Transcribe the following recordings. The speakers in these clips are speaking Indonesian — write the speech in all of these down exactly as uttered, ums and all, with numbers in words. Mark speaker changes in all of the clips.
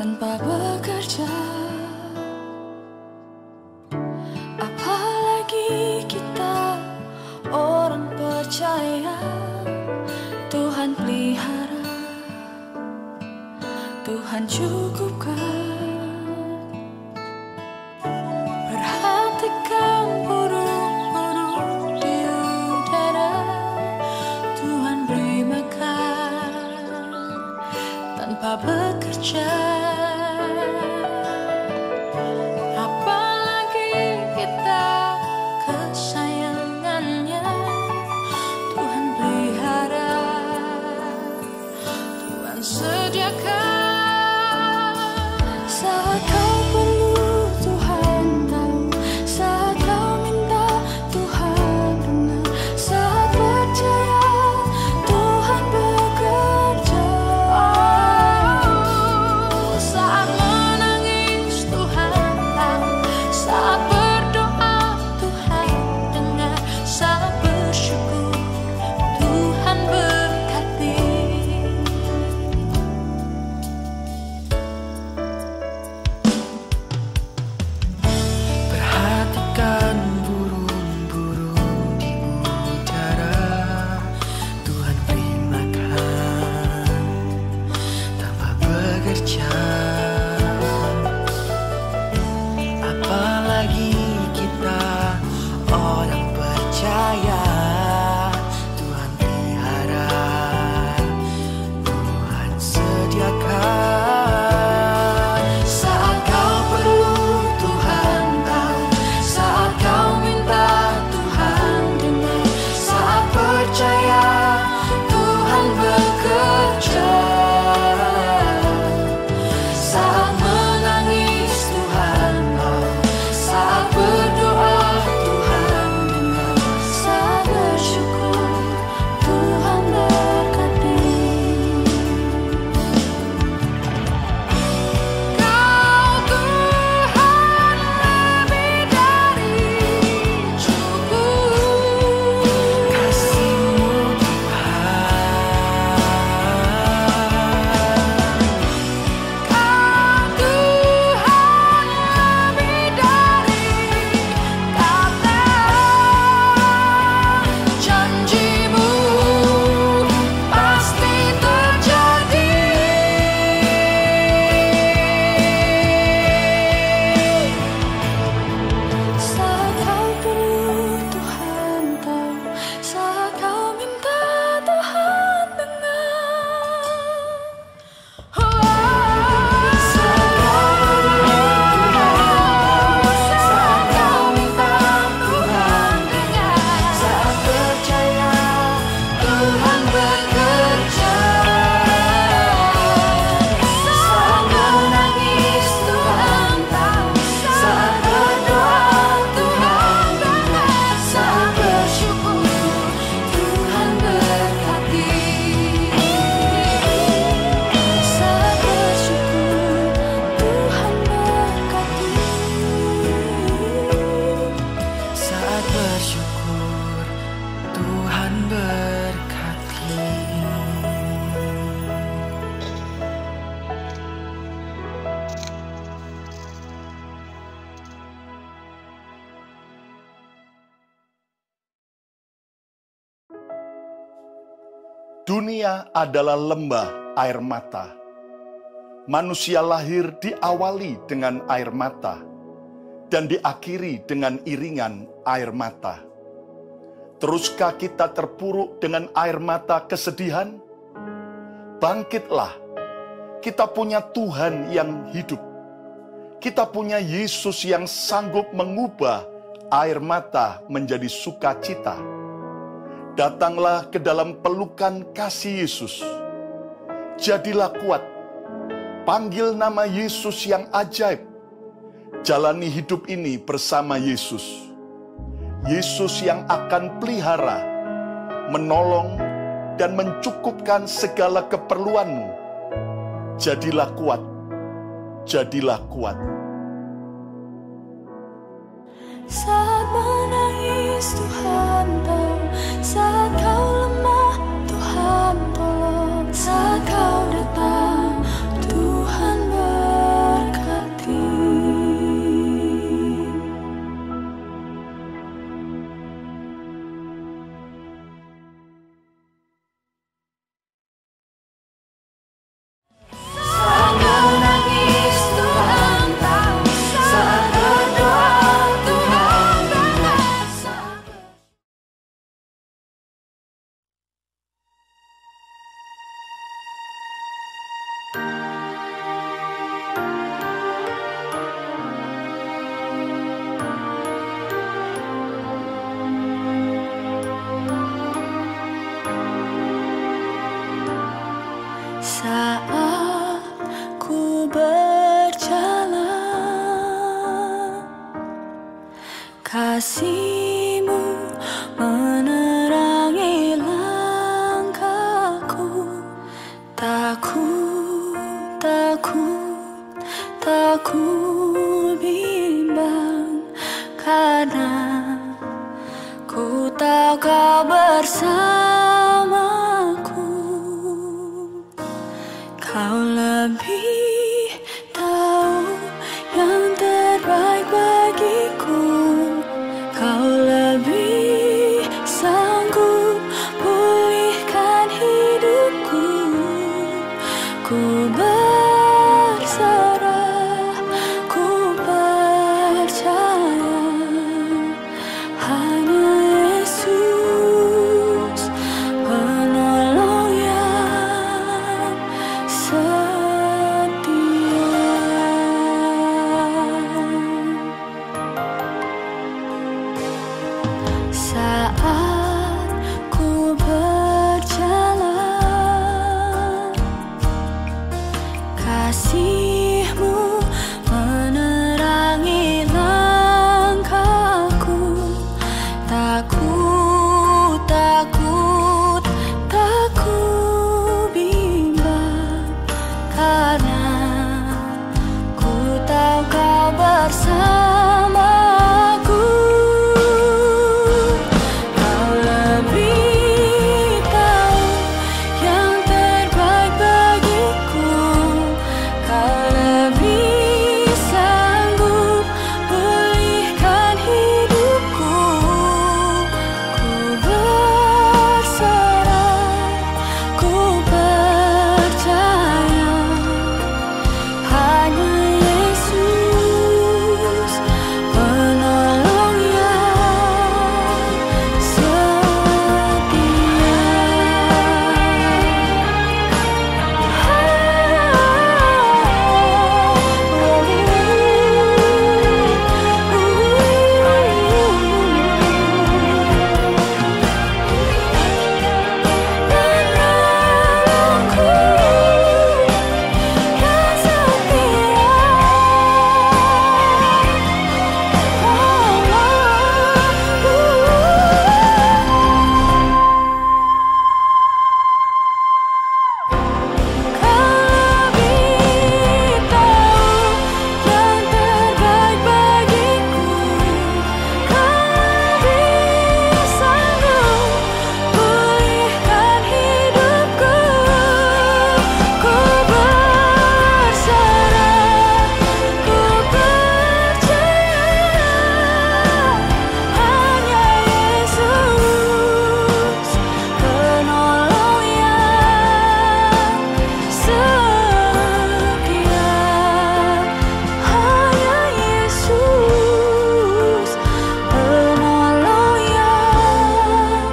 Speaker 1: tanpa bekerja. Apalagi kita orang percaya, Tuhan pelihara, Tuhan cukupkan. Perhatikan burung-burung di udara, Tuhan beri makan tanpa bekerja. Apalagi kita kesayangannya, Tuhan pelihara, Tuhan sediakan. Saat kau perlu Tuhan tahu, saat kau minta Tuhan dengar, saat percaya Tuhan bekerja. Saat menangis Tuhan tahu, saat berdoa Tuhan dengar, saat bersyukur Tuhan berkati.
Speaker 2: Perhatikan burung-burung di udara, Tuhan beri makan tanpa bekerja. Apalagi kita orang percaya, Tuhan pelihara, Tuhan sediakan. Saat kau perlu Tuhan tahu, saat kau minta Tuhan dengar, saat percaya Tuhan bekerja. Saat menangis Tuhan tahu, saat berdoa Tuhan dengar, saat bersyukur Tuhan berkati. Kau Tuhan lebih dari cukup, kasih-Mu Tuhan. Kau Tuhan lebih dari kata, janji-Mu pasti terjadi.
Speaker 1: Saat kau perlu Tuhan tahu, saat kau minta Tuhan dengar.
Speaker 2: Saat kau perlu Tuhan tahu, saat kau minta Tuhan dengar, saat percaya Tuhan bekerja. Saat menangis Tuhan tahu, saat berdoa Tuhan dengar, saat bersyukur Tuhan berkati.
Speaker 1: Saat bersyukur Tuhan berkati.
Speaker 2: Saat bersyukur Tuhan berkati.
Speaker 3: Dunia adalah lembah air mata. Manusia lahir diawali dengan air mata dan diakhiri dengan iringan air mata. Teruskah kita terpuruk dengan air mata kesedihan? Bangkitlah, kita punya Tuhan yang hidup. Kita punya Yesus yang sanggup mengubah air mata menjadi sukacita. Datanglah ke dalam pelukan kasih Yesus. Jadilah kuat. Panggil nama Yesus yang ajaib. Jalani hidup ini bersama Yesus. Yesus yang akan pelihara, menolong, dan mencukupkan segala keperluanmu. Jadilah kuat. Jadilah kuat.
Speaker 1: Saat menangis Tuhan tahu, saat kau lemah Tuhan tolong, saat kau datang Tuhan ber takut, takut bimbang, karena ku tahu kau bersamaku. Kau lebih tahu yang terbaik bagiku. Kau lebih sanggup pulihkan hidupku. Ku berserah, ku percaya hanya Yesus penolong yang setia. Saat ku berjalan, kasih-Mu menerangi langkahku. Takut, takut, takut bimbang, karena ku tahu kau bersamaku. Kau lebih tahu yang terbaik bagiku. Kau lebih sanggup pulihkan hidupku. Ku berserah, ku percaya hanya Yesus penolong yang setia. Penolongku yang Kau lebih tahu yang terbaik bagiku. Kau lebih sanggup pulihkan hidupku. Ku berserah, ku percaya hanya Yesus penolong yang setia. Hanya Yesus penolong yang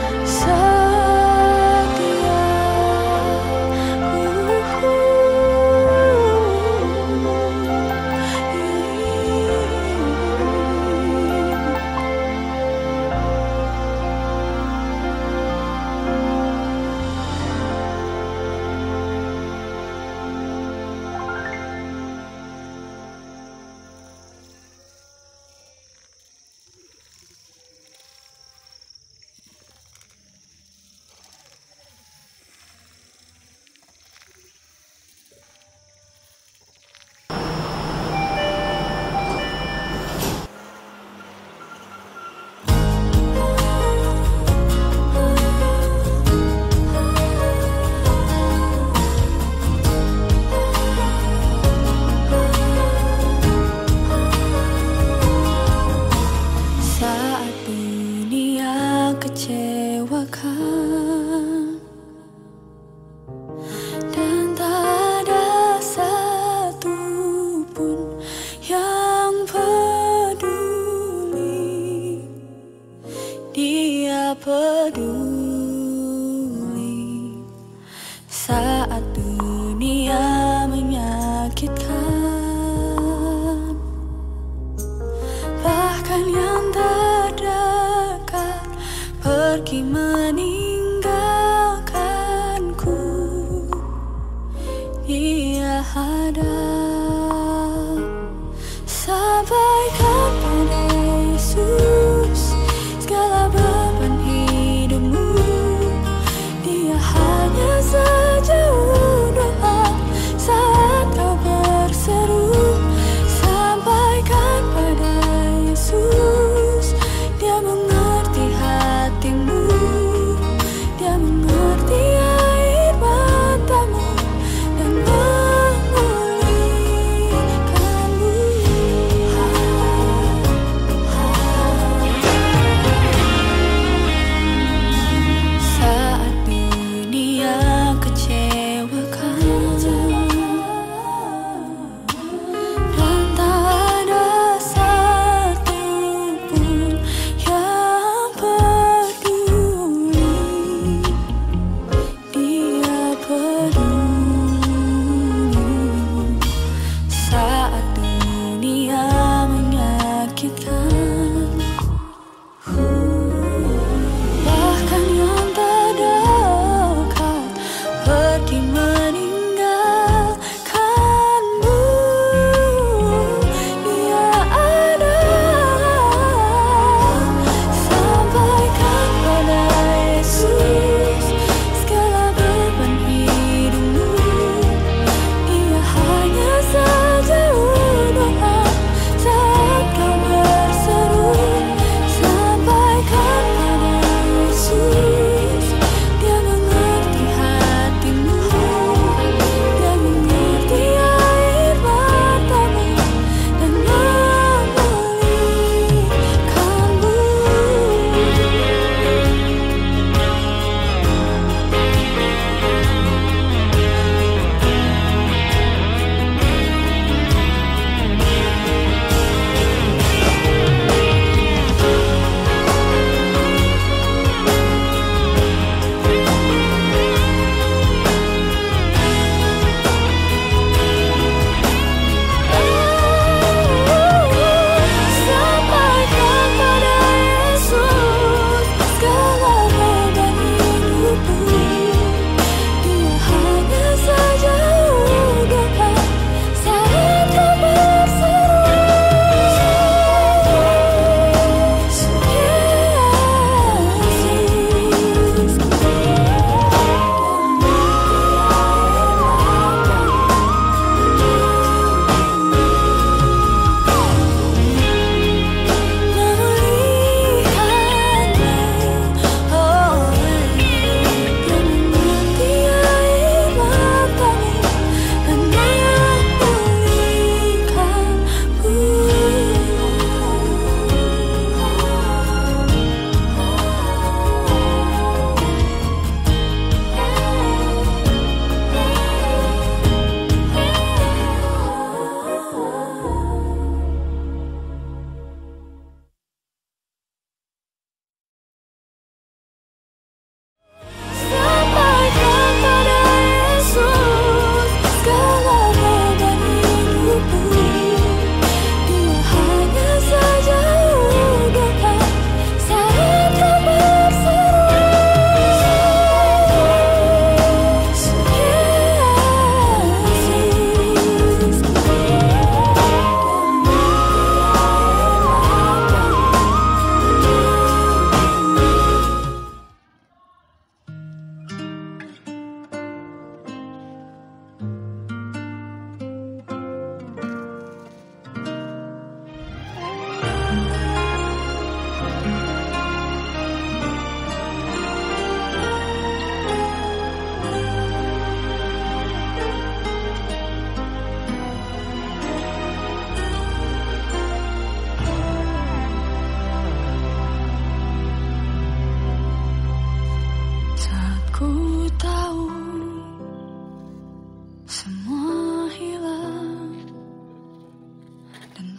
Speaker 1: Saat dunia kecewakan dan tak ada satu pun yang peduli, Dia peduli. Saat dunia menyakitkan, bahkan yang terdekat pergi meninggalkanku, Dia ada. Sampaikan pada Yesus segala beban hidupmu. Dia hanya sejauh doa.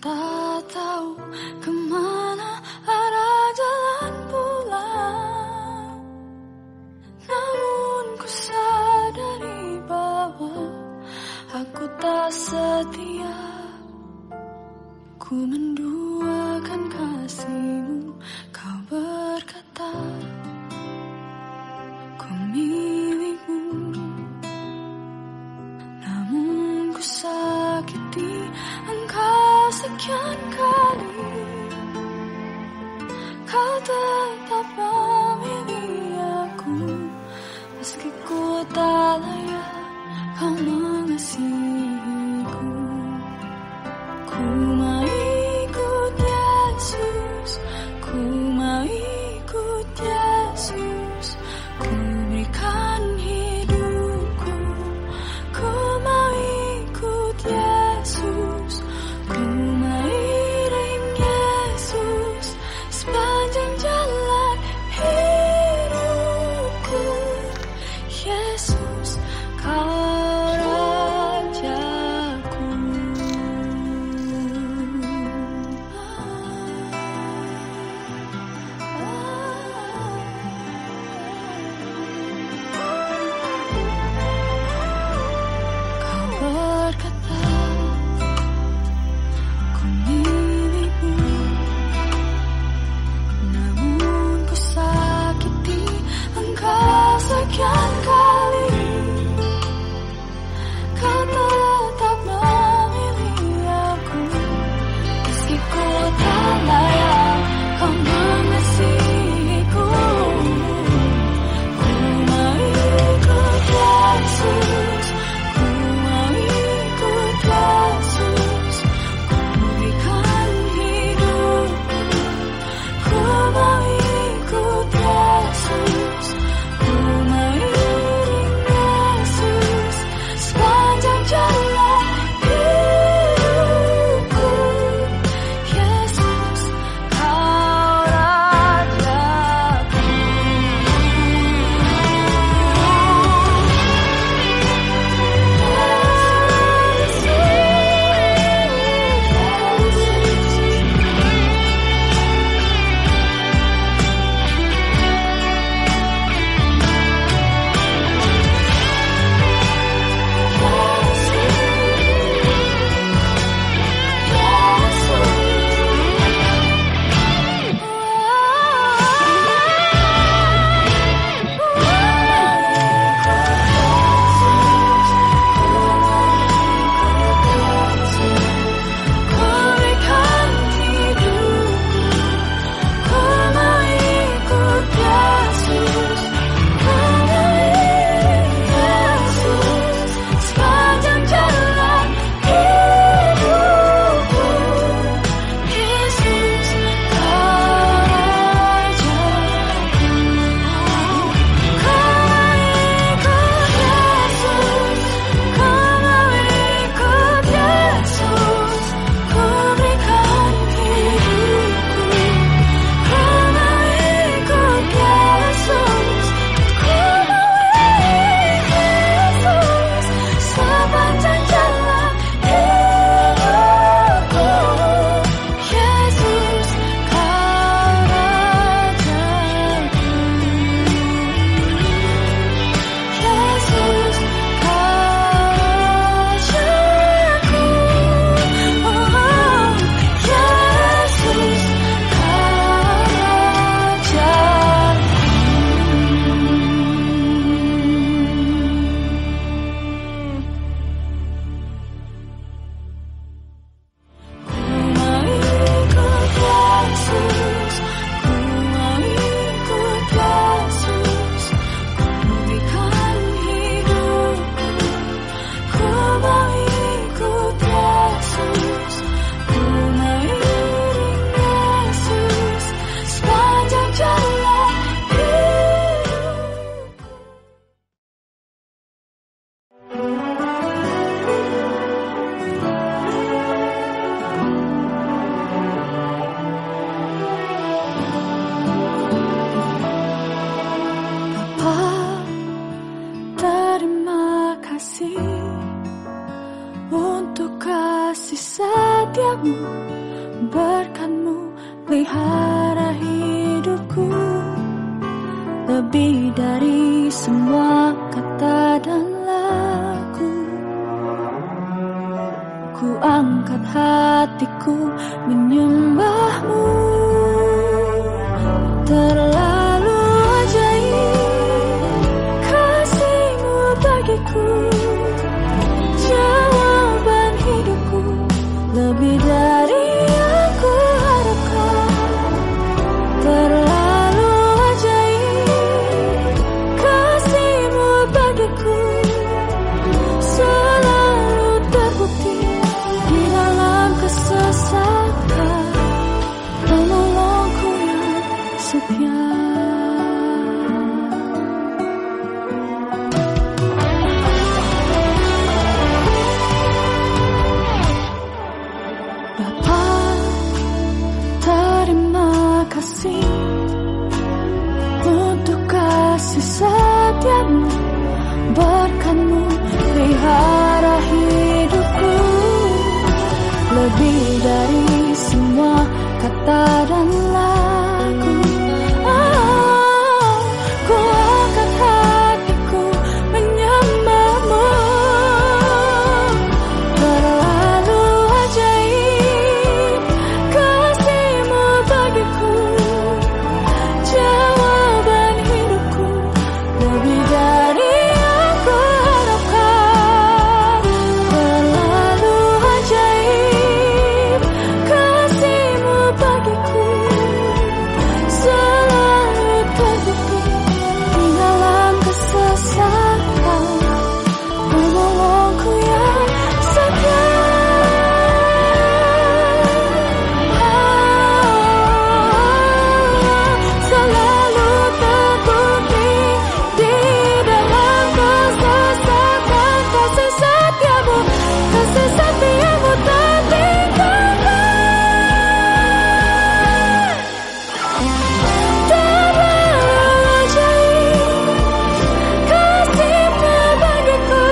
Speaker 1: tak tahu kemana arah jalan pulang, namun ku sadari bahwa aku tak setia. Ku menduakan kasihmu, kau berkata ku milikmu, namun ku sakiti engkau sekian kali. Kau tetap memilih aku, meski ku tak layak kau mengasihiku. Ku mau ikut Yesus, ku mau ikut Yesus, ku berikan hidupku. Ku mau ikut Yesus, ku mau iring Yesus sepanjang jalan hidupku. Yesus, kau sekian kali kau tetap memilih aku, meski ku tak layak kau mengasihiku. Ku mau ikut Yesus, ku mau ikut Yesus, ku berikan hidupku. Ku mau ikut Yesus, jalan hidupku. Yesus, kau rajaku.
Speaker 2: kasih untuk kasih setiamu.
Speaker 1: berkat-Mu pelihara hidupku, lebih dari semua kata dan lagu. Ku angkat hatiku menyembah-Mu, terlalu ajaib kasih-Mu bagiku, jawaban hidupku, lebih dari yang ku harapkan. Terlalu ajaib kasih-Mu bagiku, selalu terbukti di dalam kesesakan. Penolongku yang setia. Bapa, terima kasih untuk kasih setia-Mu, berkat-Mu pelihara hidupku, lebih dari semua kata dan lagu. Oh, ku angkat hatiku menyembah-Mu, terlalu ajaib kasih-Mu bagiku, jawaban hidupku, lebih dari yang ku harapkan. Terlalu ajaib kasih-Mu bagiku, selalu terbukti di dalam kesesakan. Penolongku yang setia. Selalu terbukti di dalam kesesakan. Kasih setia-Mu, kasih setia-Mu tak tinggalkan. Terlalu ajaib kasih-Mu bagiku,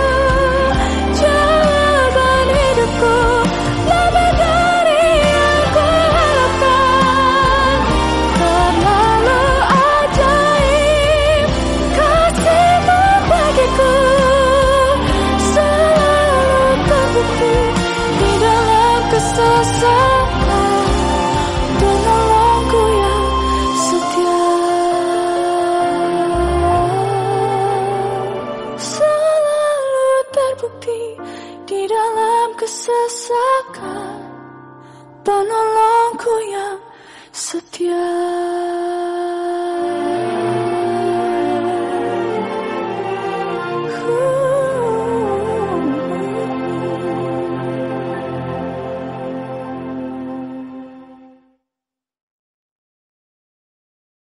Speaker 1: jawaban hidupku, lebih dari yang ku harapkan. Terlalu ajaib kasih-Mu bagiku, selalu terbukti di dalam kesesakan. Penolongku yang setia. Selalu terbukti di dalam kesesakan. Penolongku yang setia.